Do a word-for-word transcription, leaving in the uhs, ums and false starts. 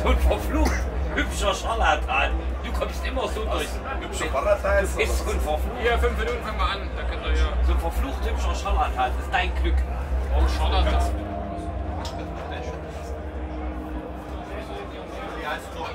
so ein verflucht hübscher Scharlatan. Du kommst immer so durch. Hübscher Scharlatan? Du bist so ein verflucht. Hier, fünf Minuten fangen wir an. Da könnt ihr ja. So ein verflucht hübscher Scharlatan. Das ist dein Glück. Oh, Scharlatan. Wie heißt du noch?